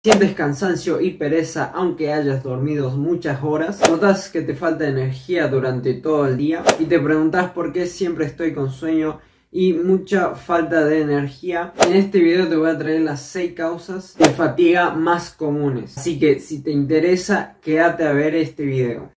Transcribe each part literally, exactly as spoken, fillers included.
Sientes cansancio y pereza aunque hayas dormido muchas horas. Notas que te falta energía durante todo el día y te preguntas por qué siempre estoy con sueño y mucha falta de energía. En este video te voy a traer las seis causas de fatiga más comunes. Así que si te interesa, quédate a ver este video.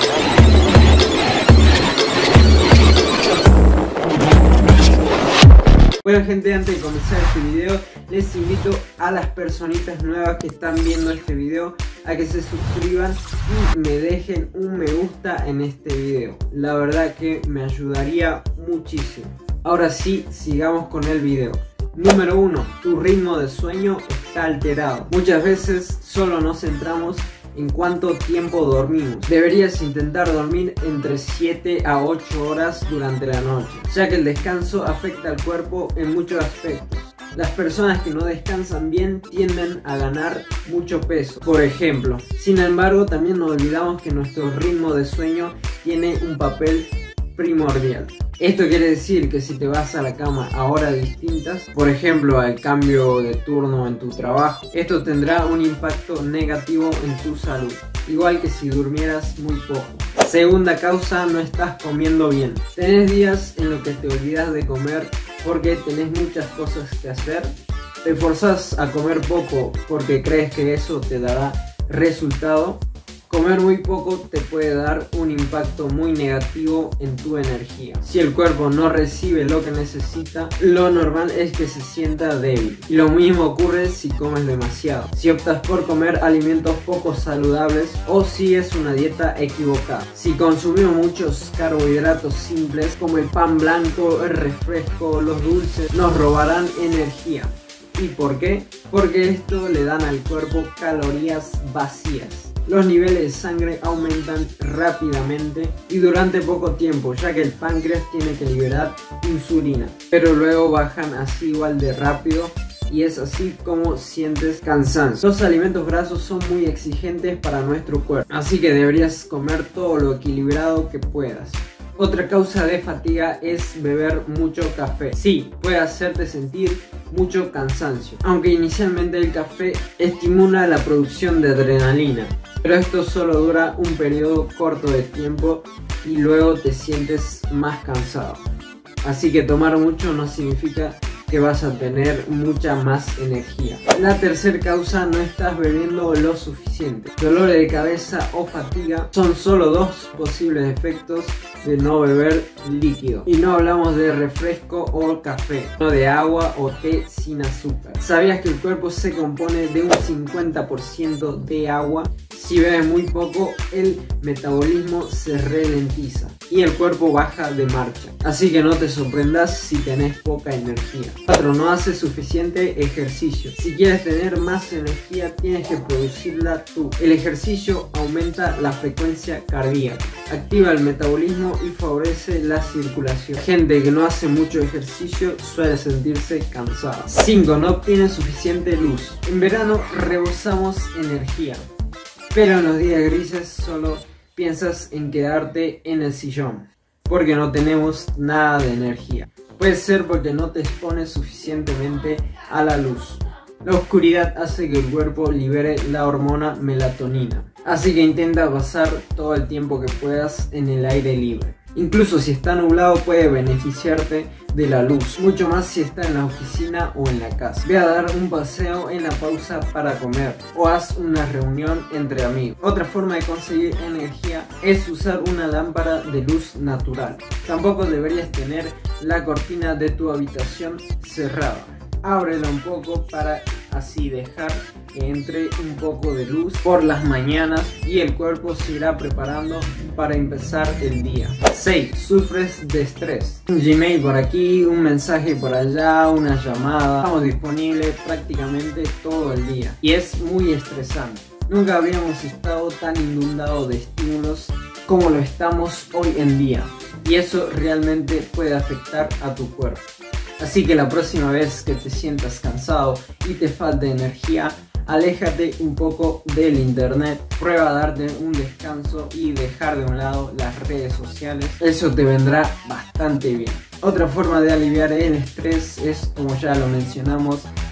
Bueno gente, antes de comenzar este video les invito a las personitas nuevas que están viendo este video a que se suscriban y me dejen un me gusta en este video. La verdad que me ayudaría muchísimo. Ahora sí, sigamos con el video. Número uno. Tu ritmo de sueño está alterado. Muchas veces solo nos centramos en cuánto tiempo dormimos. Deberías intentar dormir entre siete a ocho horas durante la noche, ya que el descanso afecta al cuerpo en muchos aspectos. Las personas que no descansan bien tienden a ganar mucho peso, por ejemplo. Sin embargo, también nos olvidamos que nuestro ritmo de sueño tiene un papel primordial. Esto quiere decir que si te vas a la cama a horas distintas, por ejemplo al cambio de turno en tu trabajo, esto tendrá un impacto negativo en tu salud, igual que si durmieras muy poco. Segunda causa, no estás comiendo bien. Tenés días en los que te olvidas de comer porque tenés muchas cosas que hacer. Te forzás a comer poco porque crees que eso te dará resultado. Comer muy poco te puede dar un impacto muy negativo en tu energía. Si el cuerpo no recibe lo que necesita, lo normal es que se sienta débil. Y lo mismo ocurre si comes demasiado. Si optas por comer alimentos poco saludables o si es una dieta equivocada. Si consumimos muchos carbohidratos simples como el pan blanco, el refresco, los dulces, nos robarán energía. ¿Y por qué? Porque esto le dan al cuerpo calorías vacías. Los niveles de sangre aumentan rápidamente y durante poco tiempo, ya que el páncreas tiene que liberar insulina, pero luego bajan así igual de rápido y es así como sientes cansancio. Los alimentos grasos son muy exigentes para nuestro cuerpo, así que deberías comer todo lo equilibrado que puedas. Otra causa de fatiga es beber mucho café. Sí, puede hacerte sentir mucho cansancio, aunque inicialmente el café estimula la producción de adrenalina, pero esto solo dura un periodo corto de tiempo y luego te sientes más cansado. Así que tomar mucho no significa que vas a tener mucha más energía. La tercera causa, no estás bebiendo lo suficiente. Dolor de cabeza o fatiga son solo dos posibles efectos de no beber líquido. Y no hablamos de refresco o café, sino de agua o té sin azúcar. ¿Sabías que el cuerpo se compone de un cincuenta por ciento de agua? Si bebes muy poco, el metabolismo se ralentiza y el cuerpo baja de marcha. Así que no te sorprendas si tenés poca energía. cuatro. No haces suficiente ejercicio. Si quieres tener más energía, tienes que producirla tú. El ejercicio aumenta la frecuencia cardíaca, activa el metabolismo y favorece la circulación. Gente que no hace mucho ejercicio suele sentirse cansada. cinco. No obtienes suficiente luz. En verano rebosamos energía, pero en los días grises solo piensas en quedarte en el sillón, porque no tenemos nada de energía. Puede ser porque no te expones suficientemente a la luz. La oscuridad hace que el cuerpo libere la hormona melatonina, así que intenta pasar todo el tiempo que puedas en el aire libre. Incluso si está nublado puede beneficiarte de la luz, mucho más si está en la oficina o en la casa. Ve a dar un paseo en la pausa para comer o haz una reunión entre amigos. Otra forma de conseguir energía es usar una lámpara de luz natural. Tampoco deberías tener la cortina de tu habitación cerrada. Ábrela un poco para así dejar que entre un poco de luz por las mañanas y el cuerpo se irá preparando para empezar el día. seis. Sufres de estrés. Un Gmail por aquí, un mensaje por allá, una llamada. Estamos disponibles prácticamente todo el día y es muy estresante. Nunca habíamos estado tan inundados de estímulos como lo estamos hoy en día y eso realmente puede afectar a tu cuerpo. Así que la próxima vez que te sientas cansado y te falte energía, aléjate un poco del internet, prueba a darte un descanso y dejar de un lado las redes sociales. Eso te vendrá bastante bien. Otra forma de aliviar el estrés es, como ya lo mencionamos,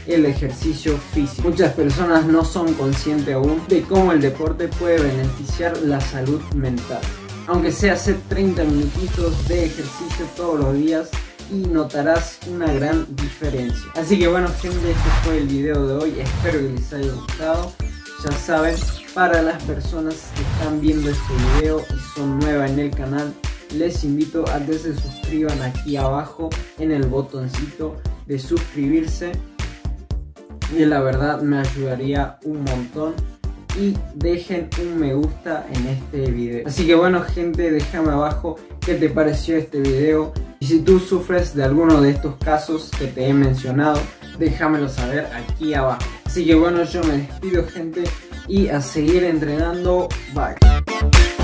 el ejercicio físico. Muchas personas no son conscientes aún de cómo el deporte puede beneficiar la salud mental. Aunque sea hacer treinta minutitos de ejercicio todos los días y notarás una gran diferencia. Así que bueno gente, este fue el video de hoy, espero que les haya gustado. Ya saben, para las personas que están viendo este video y son nuevas en el canal, les invito a que se suscriban aquí abajo en el botoncito de suscribirse, y la verdad me ayudaría un montón, y dejen un me gusta en este video. Así que bueno gente, déjame abajo qué te pareció este video, y si tú sufres de alguno de estos casos que te he mencionado, déjamelo saber aquí abajo. Así que bueno, yo me despido gente, y a seguir entrenando. Bye.